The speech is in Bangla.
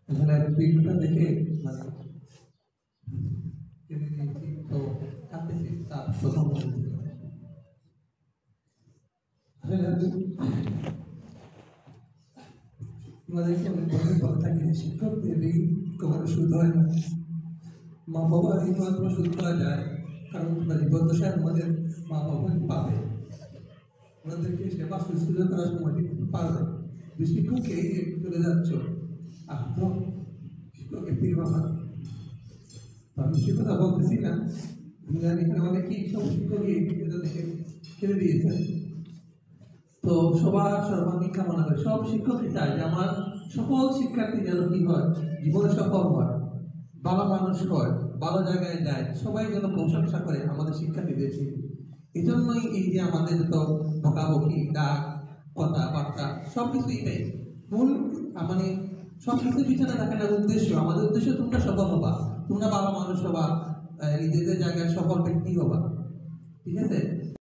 এখানে ভিডিওটা দেখে মানে কেঁদে দিয়েছি, তো কাঁদতেছি তার প্রথম আসলে আমাদেরকে অনেক ধরনের কথা থাকে, শিক্ষকদের এই কখনো শুধু হয় না, মা বাবা এইমাত্র শুরু করা যায়, কারণ তোমরা জীবদ্দশায় আমাদের মা বাবা পাবে, ওনাদেরকে সেবা শুশ্রূষা করার সময়টি পারবে। শিক্ষককে এই যে চলে যাচ্ছ, আহ তো শিক্ষকের প্রিয় বাবা, আমি সে কথা বলতেছি না, এখানে অনেকেই সব শিক্ষকই এটা দেখে ছেড়ে দিয়েছেন। তো সবার সর্বাঙ্গীন কামনা করে সব শিক্ষকই চায় যে আমার সকল শিক্ষার্থী যেন কি হয়, জীবনে সফল হয়, ভালো মানুষ হয়, ভালো জায়গায় যায়, সবাই যেন প্রশংসা করে আমাদের শিক্ষার্থীদেরকে। এই জন্যই এই যে আমাদের তো বকাবকি, ডাক, কথাবার্তা সবকিছুই নেই মূল, মানে সবকিছু পিছনে থাকে না উদ্দেশ্য। আমাদের উদ্দেশ্য তোমরা সফল হবা, তোমরা ভালো মানুষ হবা, নিজেদের জায়গায় সফল ব্যক্তি হবা, ঠিক আছে।